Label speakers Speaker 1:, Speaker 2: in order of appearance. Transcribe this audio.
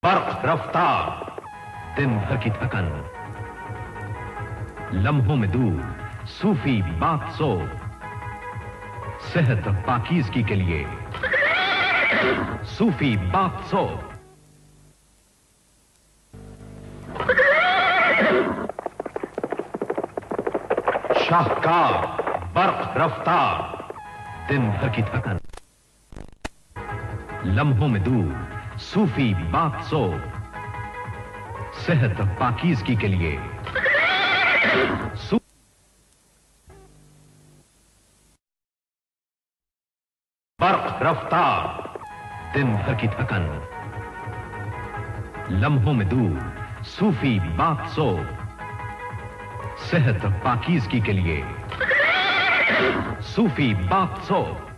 Speaker 1: बर्क रफ्तार, दिन भर की थकन, लम्हों में दूर सूफी बात सो, सेहत पाकीज़गी के लिए सूफी बात सो। शाहकार, बर्क रफ्तार, दिन भर की थकन, लम्हों में दूर सूफी बात सो, सेहत पाकीज़गी के लिए बर्क रफ्तार, दिन भर की थकन, लम्हों में दूर सूफी बात सो, सेहत पाकीज़गी के लिए सूफी बात सो।